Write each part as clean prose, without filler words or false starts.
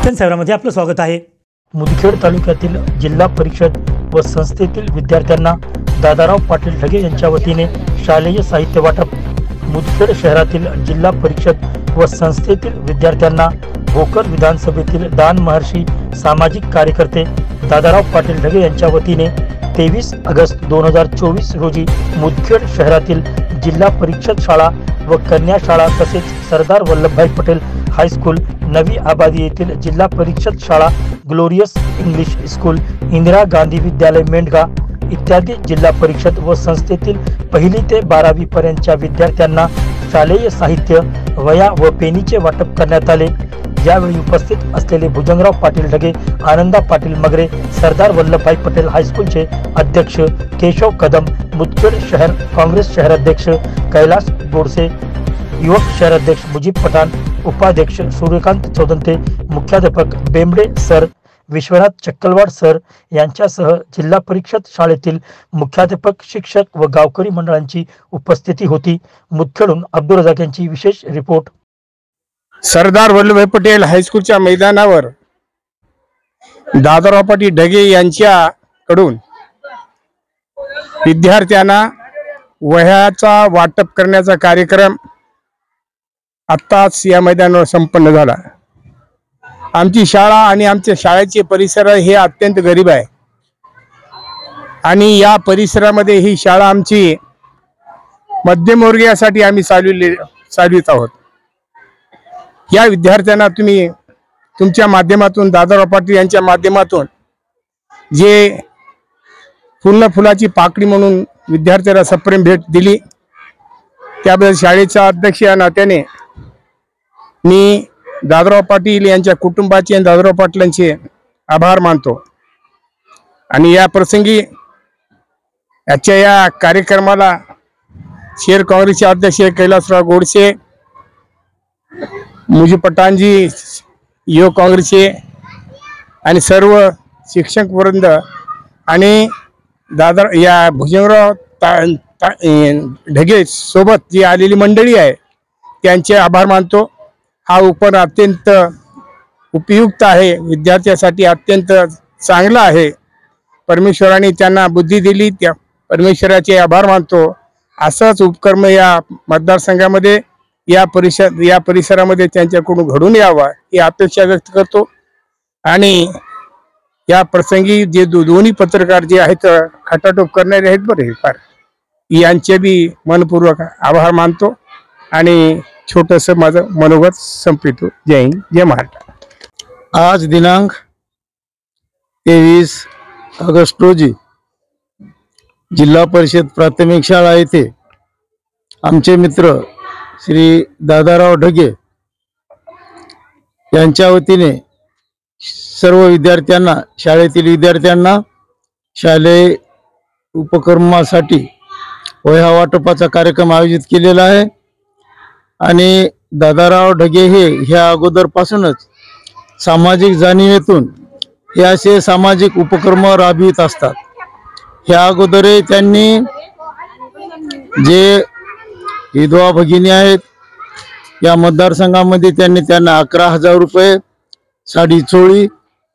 चिंतन सेवामध्ये आपलं स्वागत आहे। मुदखेड तालुक्यातील जिल्हा परिषद व संस्थेतील विद्यार्थ्यांना दादाराव पाटील ढगे यांच्या वतीने शालेय साहित्य वाटप। मुदखेड शहरातील जिल्हा परिषद व संस्थेतील विद्यार्थ्यांना भोकर विधानसभेतील दान महर्षी सामाजिक कार्यकर्ते दादाराव पाटील ढगे यांच्या वतीने 23 ऑगस्ट 2024 रोजी मुदखेड शहरातील जिल्हा परिषद शाळा व कन्या शाळा तसेच सरदार वल्लभभाई पटेल हायस्कूल नवी आबादी येथील जिल्हा परिषद शाळा glorious English school Indira Gandhi विद्यालय मेंढगा इत्यादी जिल्हा परिषद व संस्थेतील 1ली ते 12वी पर्यंतच्या विद्यार्थ्यांना शालेय साहित्य वह्या व पेनीचे वाटप करण्यात आले। यावेळी उपस्थित असलेले भुजंगराव पाटील ढगे, आनंदा पाटील मगरे, सरदार वल्लभभाई पटेल हायस्कूलचे अध्यक्ष केशव कदम, मुदखेड शहर काँग्रेस शहराध्यक्ष कैलास गोडसे, युवक शहराध्यक्ष मुजीब पठाण, उपाध्यक्ष सूर्यकांत चौदंते, मुख्याध्यापक बेंबडे सर, विश्वनाथ चक्कलवाड सर यांच्यासह जिल्हा परिषद शाळेतील मुख्याध्यापक, शिक्षक व गावकरी मंडळांची उपस्थिती होती। मुदखेडून अब्दुल रजाक यांची विशेष रिपोर्ट। सरदार वल्लभभाई पटेल हायस्कूलच्या मैदानावर दादाराव पाटील ढगे यांच्याकडून विद्यार्थ्यांना वह्याचा वाटप करण्याचा कार्यक्रम आत्ताच या मैदानावर संपन्न झाला। आमची शाळा आणि आमच्या शाळेचे परिसर हे अत्यंत गरीब आहे आणि या परिसरामध्ये ही शाळा आमची मध्यमवर्गीयासाठी आम्ही चालवित आहोत। या विद्यार्थ्यांना तुम्ही तुमच्या माध्यमातून दादाराव पाटील यांच्या माध्यमातून जे फुलाची पाकळी म्हणून विद्यार्थ्याला सप्रेम भेट दिली त्याबद्दल शाळेचा अध्यक्ष या नात्याने मी दादाराव पाटील यांच्या कुटुंबाचे आणि दादाराव पाटलांचे आभार मानतो। आणि या प्रसंगी याच्या या कार्यक्रमाला शहर काँग्रेसचे अध्यक्ष कैलासराव गोडसे, मुजीब पठाणजी युवक काँग्रेसचे आणि सर्व शिक्षक वृंद आणि या भुजंगराव ढगे सोबत जी आलेली मंडळी आहे त्यांचे आभार मानतो। हा उपक्रम अत्यंत उपयुक्त आहे, विद्यार्थ्यांसाठी अत्यंत चांगला आहे। परमेश्वराने त्यांना बुद्धी दिली, त्या परमेश्वराचे आभार मानतो। असाच उपक्रम या मतदारसंघामध्ये या परिसरामध्ये त्यांच्याकडून घडून यावा ही अपेक्षा व्यक्त करतो। आणि या प्रसंगी जे दोन्ही पत्रकार जे आहेत खटाटोप करणारे आहेत बरे फार यांचे बी मनपूर्वक आभार मानतो आणि छोटस माझं मनोगत संपवितो। जय हिंद, जय महाराष्ट्र। आज दिनांक 23 ऑगस्ट रोजी जिल्हा परिषद प्राथमिक शाळा येथे आमचे मित्र श्री दादाराव ढगे यांच्या वतीने सर्व विद्यार्थ्यांना, शाळेतील विद्यार्थ्यांना शालेय उपक्रमासाठी वह्या वाटपाचा कार्यक्रम आयोजित केलेला आहे। आणि दादाराव ढगे हे ह्या अगोदरपासूनच सामाजिक जाणीवेतून हे असे सामाजिक उपक्रम राबवित असतात। ह्या अगोदर त्यांनी जे विधवा भगिनी आहेत या मतदारसंघामध्ये त्यांना 11,000 रुपये साडी चोळी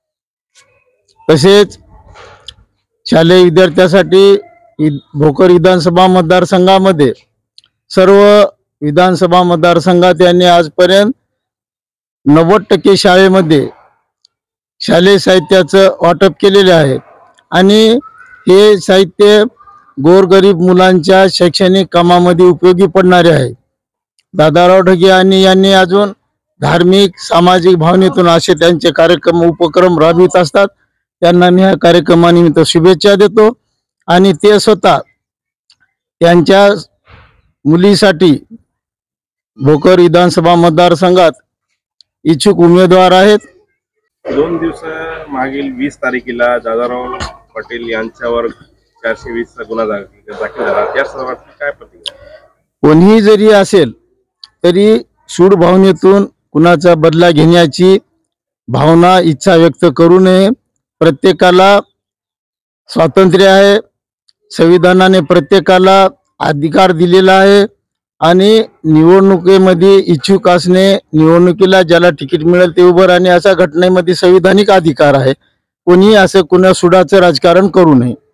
तसेच शालेय विद्यार्थ्यांसाठी भोकर विधानसभा मतदारसंघामध्ये सर्व विधानसभा मतदारसंघात त्यांनी आजपर्यंत 90% शाळेमध्ये शालेय साहित्याचं वाटप केलेले आहे। आणि हे साहित्य गोरगरीब मुलांच्या शैक्षणिक कामामध्ये उपयोगी पडणारे आहे। दादाराव ढगे यांनी अजून धार्मिक सामाजिक भावनेतून असे त्यांचे कार्यक्रम उपक्रम राबवित असतात। त्यांना मी या कार्यक्रमानिमित्त शुभेच्छा देतो। आणि ते स्वतः त्यांच्या मुलीसाठी भोकर विधानसभा मतदारसंघात इच्छुक उमेदवार आहेत। 2 दिवस मागील 20 तारखेला दादाराव पाटील यांच्यावर 420 गुन्हा दाखल झाला, त्या सर्वात काय प्रतिक्रिया? कोणीही जरी असेल तरी सूड भावनेतून कुणाचा बदला घेण्याची भावना इच्छा व्यक्त करू नये। प्रत्येकाला स्वातंत्र्य आहे, संविधानाने प्रत्येकाला अधिकार दिलेला आहे आणि निवडणुकीमध्ये इच्छुक असणे, निवडणुकीला ज्याला तिकीट मिळेल ते उभं राहणे असा घटनेमध्ये संविधानिक अधिकार आहे. कोणी असं कुणा सुडाचं राजकारण करू नये.